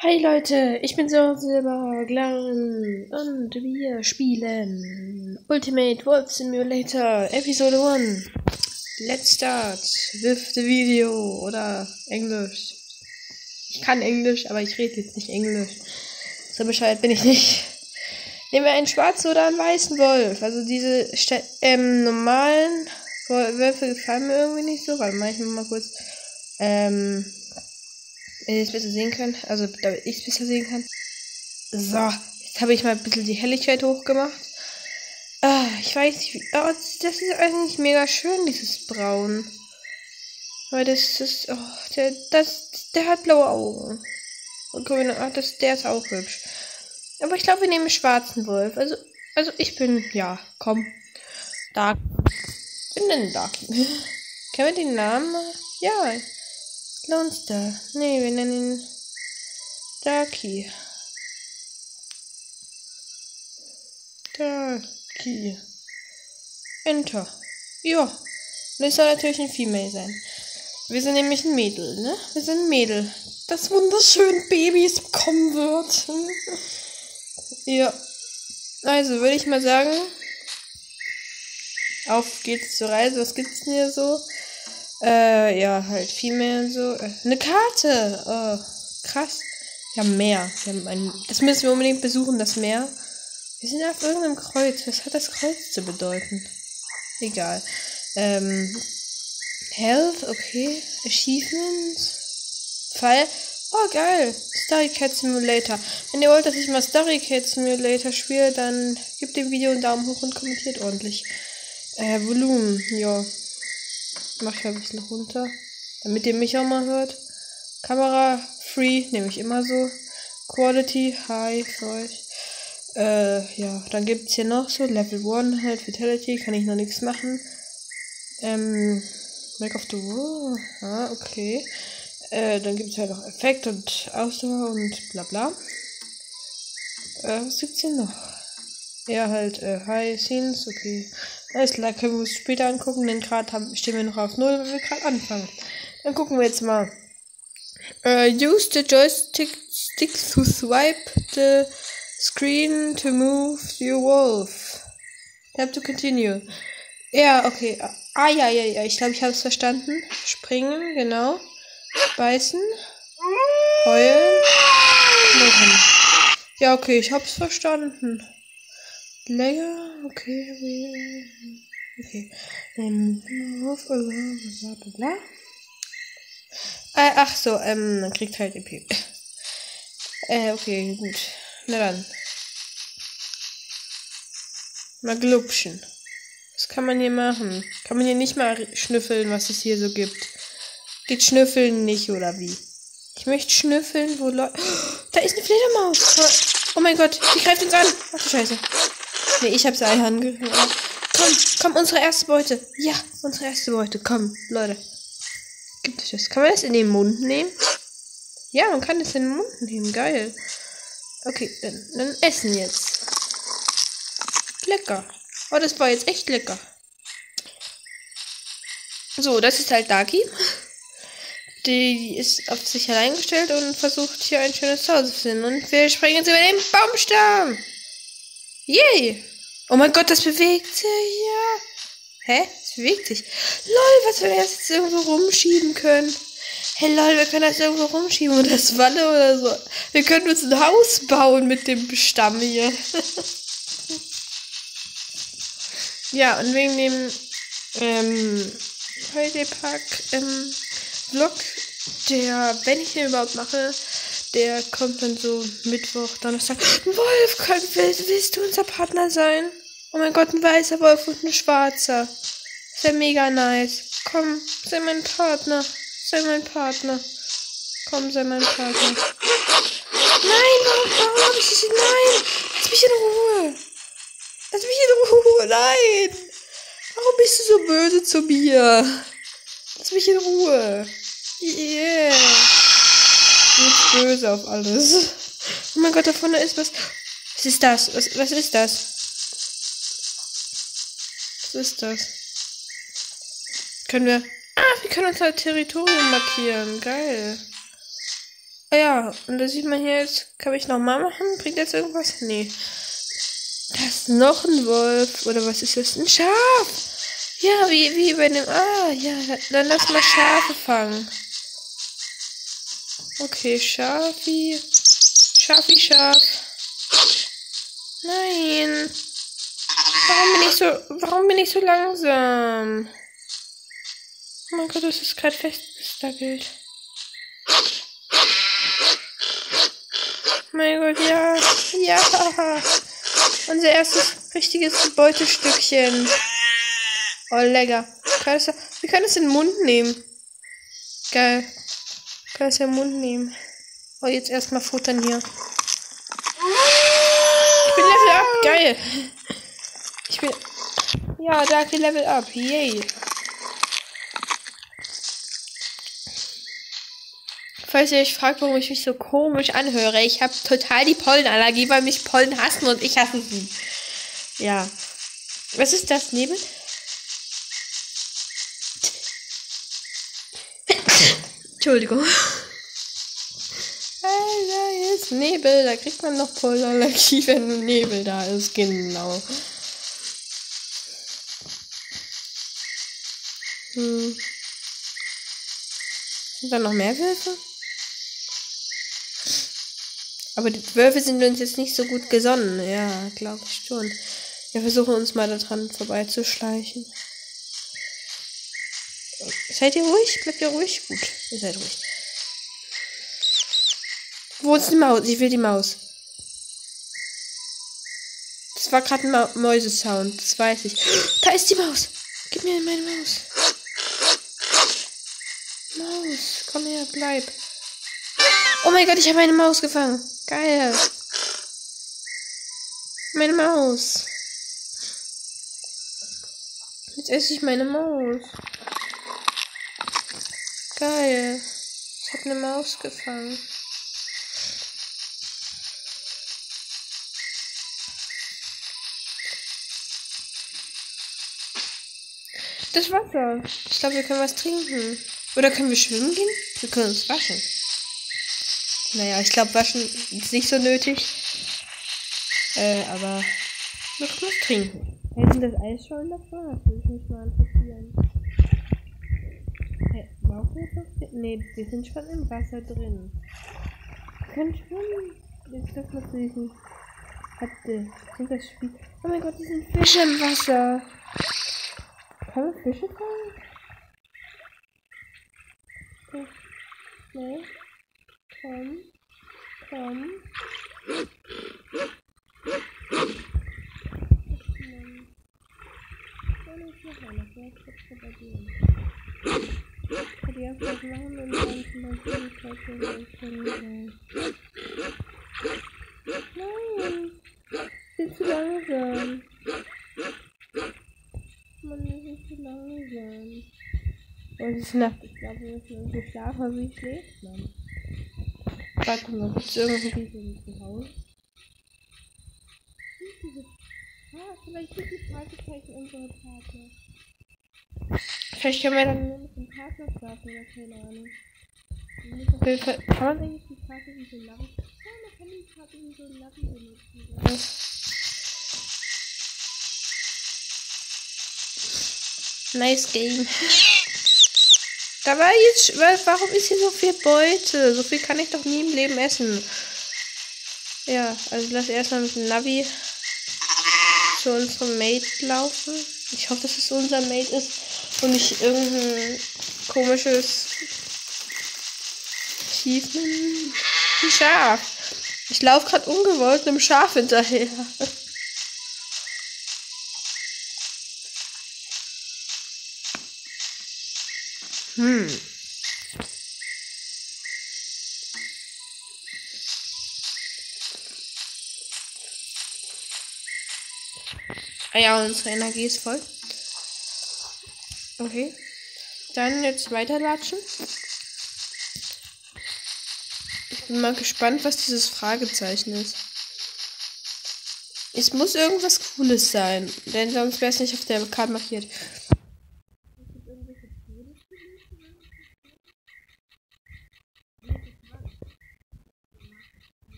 Hi Leute, ich bin Silberglan und wir spielen Ultimate Wolf Simulator Episode 1. Let's start with the video oder Englisch. Ich kann Englisch, aber ich rede jetzt nicht Englisch. So Bescheid bin ich nicht. Nehmen wir einen schwarzen oder einen weißen Wolf. Also diese normalen Wölfe gefallen mir irgendwie nicht so, weil manchmal mal kurz wenn ihr es besser sehen könnt, also damit ich es besser sehen kann. So, jetzt habe ich mal ein bisschen die Helligkeit hochgemacht. Ich weiß nicht, das ist eigentlich mega schön, dieses Braun. Weil das ist, der hat blaue Augen. Und guck mal, der ist auch hübsch. Aber ich glaube, wir nehmen einen schwarzen Wolf. Also ich bin, ja, komm. Dark. Wir nennen Darky. Kennen wir den Namen? Ja. Lone Star. Nee, wir nennen ihn Darky. Darky. Enter. Ja. Und das soll natürlich ein Female sein. Wir sind nämlich ein Mädel, ne? Wir sind ein Mädel. Das wunderschön Babys bekommen wird. Ja. Also, würde ich mal sagen, auf geht's zur Reise. Was gibt's denn hier so? Ja, halt Female und so. Eine Karte! Oh, krass. Wir haben Meer. Das müssen wir unbedingt besuchen, das Meer. Wir sind auf irgendeinem Kreuz. Was hat das Kreuz zu bedeuten? Egal. Health, okay. Achievements. Fall. Oh, geil. Starry Cat Simulator. Wenn ihr wollt, dass ich mal Starry Cat Simulator spiele, dann gebt dem Video einen Daumen hoch und kommentiert ordentlich. Volumen, ja. Mach ich ein bisschen runter, damit ihr mich auch mal hört. Kamera free, nehme ich immer so. Quality high für euch. Ja, dann gibt es hier noch so Level 1 halt Vitality, kann ich noch nichts machen. Make of the Wall, okay. Dann gibt es halt noch Effekt und Ausdauer und bla bla. Was gibt's hier noch? Ja, halt High Scenes, okay. Alles klar, können wir uns später angucken, denn gerade stehen wir noch auf 0, wenn wir gerade anfangen. Dann gucken wir jetzt mal. Use the joystick to swipe the screen to move your wolf. Have to continue. Ja, okay. Ja. Ich glaube, ich habe es verstanden. Springen, genau. Beißen. Heulen. Knurren. Ja, okay, ich hab's verstanden. Länger, okay. Okay. Bla. Ach so, man kriegt halt EP. Okay, gut. Na dann. Mal glupschen. Was kann man hier machen? Kann man hier nicht mal schnüffeln, was es hier so gibt? Geht schnüffeln nicht, oder wie? Ich möchte schnüffeln, wo Leute... Oh, da ist eine Fledermaus! Oh mein Gott, die greift uns an! Ach du Scheiße. Nee, ich hab's angehört. Komm, unsere erste Beute. Ja, unsere erste Beute. Komm, Leute. Gibt es das? Kann man das in den Mund nehmen? Ja, man kann das in den Mund nehmen. Geil. Okay, dann essen jetzt. Lecker. Oh, das war jetzt echt lecker. So, das ist halt Darky. Die ist auf sich allein gestellt und versucht hier ein schönes Zuhause zu finden. Und wir springen jetzt über den Baumstamm. Yay! Oh mein Gott, das bewegt sich, ja. Hä? Es bewegt sich. Lol, was wir jetzt irgendwo rumschieben können. Hey lol, wir können das irgendwo rumschieben und das Walle oder so. Wir können uns ein Haus bauen mit dem Stamm hier. Ja, und wegen dem Holiday-Park Vlog, wenn ich den überhaupt mache, der kommt dann so Mittwoch, Donnerstag. Wolf, willst du unser Partner sein? Oh mein Gott, ein weißer Wolf und ein schwarzer. Ist ja mega nice. Komm, sei mein Partner. Sei mein Partner. Komm, sei mein Partner. Nein, warum hab ich dich? Nein! Lass mich in Ruhe! Lass mich in Ruhe! Nein! Warum bist du so böse zu mir? Lass mich in Ruhe! Yeah! Nicht böse auf alles. Oh mein Gott, da vorne ist was. Was ist das? Was ist das? Was ist das? Wir können unser Territorium markieren. Geil. Oh ja, und da sieht man hier jetzt, kann ich nochmal machen? Bringt das irgendwas? Nee. Da ist noch ein Wolf. Oder was ist das? Ein Schaf. Ja, wie bei dem... Ah, ja, dann lass mal Schafe fangen. Okay, Schafi. Schaf. Nein. Warum bin ich so langsam? Oh mein Gott, das ist gerade festgestackelt. Mein Gott, ja. Ja. Unser erstes richtiges Beutestückchen. Oh, lecker. Wir können es in den Mund nehmen. Geil. Wir können es in den Mund nehmen. Oh, jetzt erstmal futtern hier. Ich bin Level Up. Geil. Ja, danke, Level Up. Yay. Falls ihr euch fragt, warum ich mich so komisch anhöre, ich habe total die Pollenallergie, weil mich Pollen hassen und ich hasse sie. Ja. Was ist das? Nebel? Entschuldigung. Da ist Nebel. Da kriegt man noch Pollenallergie, wenn Nebel da ist. Genau. Sind da noch mehr Wölfe? Aber die Wölfe sind uns jetzt nicht so gut gesonnen. Ja, glaube ich schon. Wir versuchen uns mal daran vorbeizuschleichen. Seid ihr ruhig? Bleibt ihr ruhig? Gut, ihr seid ruhig. Wo ist die Maus? Ich will die Maus. Das war gerade ein Mäusesound. Das weiß ich. Da ist die Maus. Gib mir meine Maus. Maus, komm her, bleib. Oh mein Gott, ich habe eine Maus gefangen. Geil. Meine Maus. Jetzt esse ich meine Maus. Geil. Ich habe eine Maus gefangen. Das Wasser. Ich glaube, wir können was trinken. Oder können wir schwimmen gehen? Wir können uns waschen. Naja, ich glaube, waschen ist nicht so nötig. Aber wir können was trinken. Hätten das Eis schon davor? Das würde mich mal interessieren. Hey, brauchen wir das? Nee, wir sind schon im Wasser drin. Wir können schwimmen. Jetzt das mal prüfen. Sind das Spiel. Oh mein Gott, die sind Fische im Wasser. Kann man Fische fangen? Okay. Nee. Komm. Nein. Bin zu langsam. Man ist zu langsam. Oh, es ist Nacht. Ich glaube, wir müssen irgendwie schlafen, aber wie schläft man? Warte mal, gibt es irgendwie so ein Haus? Vielleicht sind die Fragezeichen unsere Partner. Vielleicht können wir dann nur mit dem Partner schlafen oder keine Ahnung. Kann man eigentlich die Karte wie so ein Navi? Ja, man kann die Karte wie so ein Navi benutzen. Nice Game. Da war jetzt... Warum ist hier so viel Beute? So viel kann ich doch nie im Leben essen. Ja, also lass erstmal mit dem Navi zu unserem Mate laufen. Ich hoffe, dass es unser Mate ist und nicht irgendein komisches Achievement. Ein Schaf. Ich laufe gerade ungewollt einem Schaf hinterher. Ah ja, unsere Energie ist voll. Okay. Dann jetzt weiterlatschen. Ich bin mal gespannt, was dieses Fragezeichen ist. Es muss irgendwas Cooles sein, denn sonst wäre es nicht auf der Karte markiert.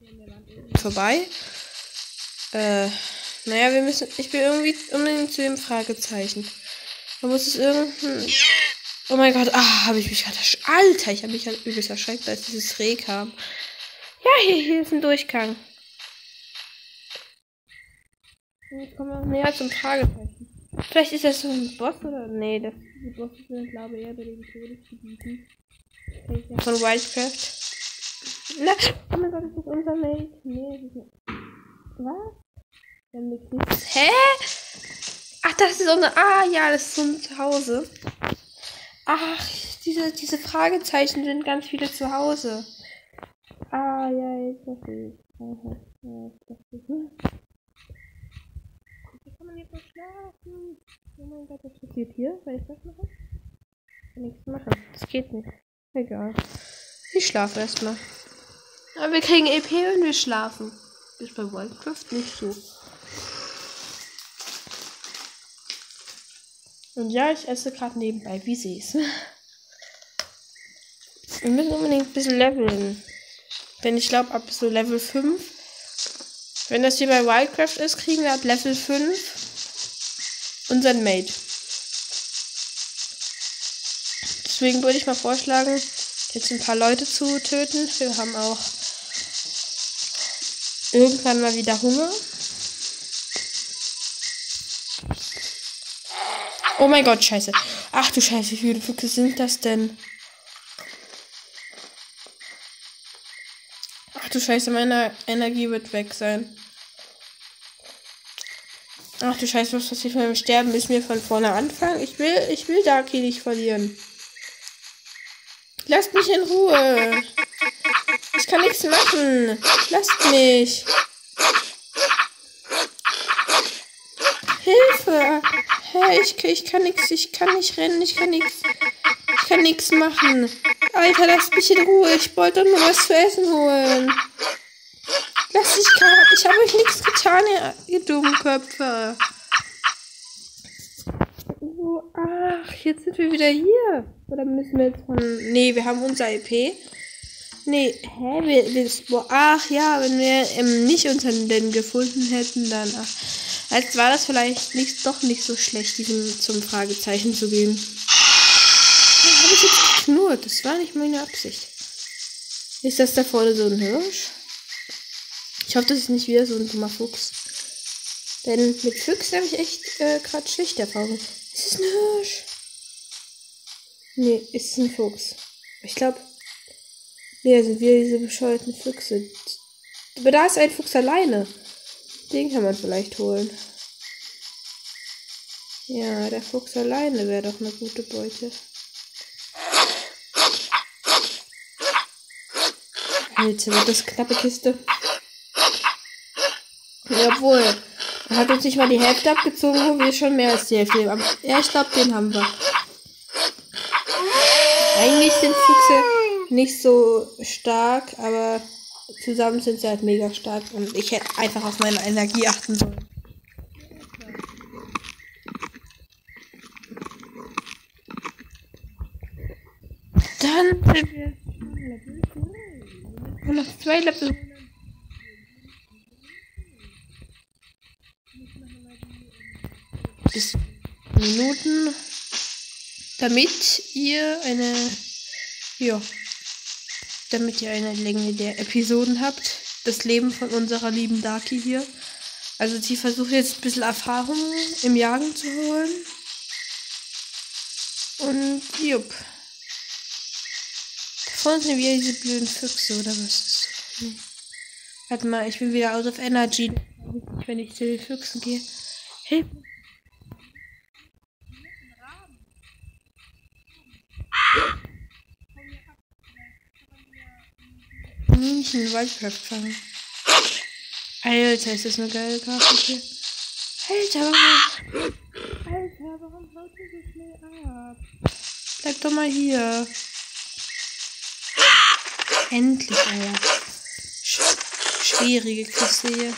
vorbei. Naja, ich will irgendwie unbedingt zu dem Fragezeichen. Da muss es irgendein... Oh mein Gott, habe ich mich gerade Alter, ich habe mich halt übelst erschreckt, als dieses Reh kam. Ja, hier ist ein Durchgang. Jetzt kommen wir näher zum Fragezeichen. Vielleicht ist das so ein Boss oder... Nee, die Bosse sind, glaube ich, eher bei den Todesgebieten. Von Wildcraft. Na, oh mein Gott, das ist unser Mate. Nee, das ist nicht... Was? Wir haben nichts. Hä? Ach, das ist unser... ja, das ist unser Zuhause. Ach, diese Fragezeichen sind ganz viele zu Hause. Ja, jetzt verstehe ich. Wie kann man jetzt noch schlafen? Oh mein Gott, was passiert hier? Wenn ich das mache? Ich kann nichts machen. Das geht nicht. Egal. Ich schlafe erstmal. Aber wir kriegen EP, wenn wir schlafen. Ist bei Wildcraft nicht so. Und ja, ich esse gerade nebenbei, wie sie ist. Wir müssen unbedingt ein bisschen leveln. Denn ich glaube, ab so Level 5, wenn das hier bei Wildcraft ist, kriegen wir ab Level 5 unseren Mate. Deswegen würde ich mal vorschlagen, jetzt ein paar Leute zu töten. Wir haben auch irgendwann mal wieder Hunger. Oh mein Gott, scheiße. Ach du Scheiße, wie viele Füchse sind das denn? Ach du Scheiße, meine Energie wird weg sein. Ach du Scheiße, was passiert mit dem Sterben? Müssen wir von vorne anfangen? Ich will Darky nicht verlieren. Lasst mich in Ruhe. Ich kann nichts machen. Lasst mich. Hilfe. Hey, ich kann nichts. Ich kann nicht rennen. Ich kann nichts machen. Alter, lasst mich in Ruhe. Ich wollte doch nur was zu essen holen. Ich habe euch nichts getan, ihr dummen Köpfe. Ach, jetzt sind wir wieder hier. Oder müssen wir jetzt von... Nee, wir haben unser EP. Nee, ach ja, wenn wir nicht unseren denn gefunden hätten, dann... Als war das vielleicht doch nicht so schlecht, zum Fragezeichen zu gehen. Habe ich jetzt geknurrt. Das war nicht meine Absicht. Ist das da vorne so ein Hirsch? Ich hoffe, das ist nicht wieder so ein dummer Fuchs. Denn mit Füchsen habe ich echt gerade schlechte Erfahrungen. Ist es ein Hirsch? Nee, ist es ein Fuchs. Ich glaube, nee, sind wir diese bescheuerten Füchse. Aber da ist ein Fuchs alleine. Den kann man vielleicht holen. Ja, der Fuchs alleine wäre doch eine gute Beute. Alter, wird das knappe Kiste. Ja, obwohl, er hat uns nicht mal die Hälfte abgezogen, wo wir schon mehr als die Hälfte haben. Ja, ich glaube, den haben wir. Eigentlich sind Füchse nicht so stark, aber zusammen sind sie halt mega stark und ich hätte einfach auf meine Energie achten sollen. Dann sind wir noch 2 Level. Bis Minuten, damit ihr eine Länge der Episoden habt. Das Leben von unserer lieben Darky hier. Also sie versucht jetzt ein bisschen Erfahrung im Jagen zu holen. Und jupp. Da vorne sind wieder diese blöden Füchse, oder was ist das? Nee. Warte mal, ich bin wieder out of energy. Wenn ich zu den Füchsen gehe. Hey. Nicht in den Wildcraft fangen. Alter, ist das eine geile Grafik hier. Alter, warum haut ihr so schnell ab? Bleib doch mal hier. Endlich, Alter. Schwierige Kiste hier.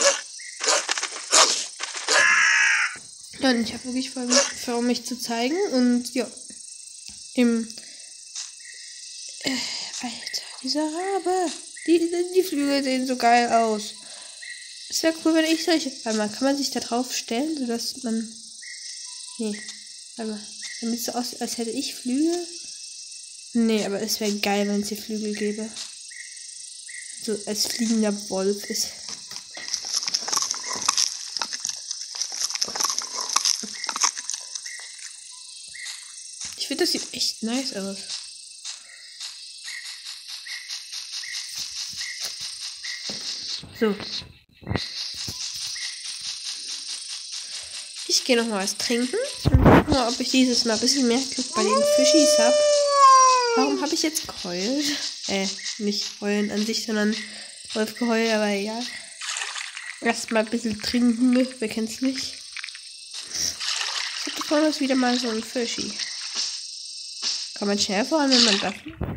Ja, und ich habe wirklich vor, mich zu zeigen. Und ja. Alter, dieser Rabe. Die Flügel sehen so geil aus. Es wäre cool, wenn ich solche... Warte mal, kann man sich da drauf stellen, sodass man... Nee, warte mal. Damit es so aussieht, als hätte ich Flügel. Nee, aber es wäre geil, wenn es hier Flügel gäbe. So als fliegender Wolf ist. Ich finde, das sieht echt nice aus. So. Ich gehe noch mal was trinken und gucken mal, ob ich dieses Mal ein bisschen mehr Glück bei den Fischis habe. Warum habe ich jetzt geheult? Nicht heulen an sich, sondern Wolfgeheul, aber egal. Erstmal ein bisschen trinken, wer kennt's nicht? Ich hatte vorhin wieder mal so ein Fischi. Kann man schnell fahren, wenn man darf?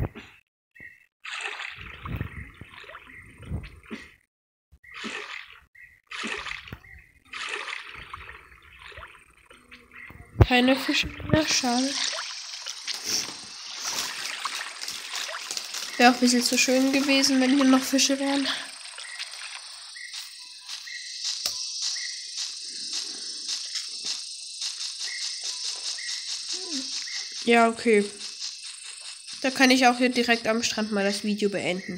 Keine Fische mehr, schade. Wäre auch ein bisschen zu schön gewesen, wenn hier noch Fische wären. Ja, okay. Da kann ich auch hier direkt am Strand mal das Video beenden.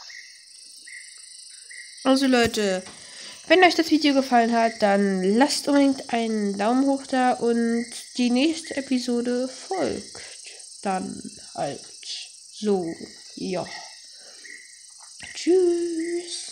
Also Leute, wenn euch das Video gefallen hat, dann lasst unbedingt einen Daumen hoch da und die nächste Episode folgt dann halt. So, ja. Tschüss.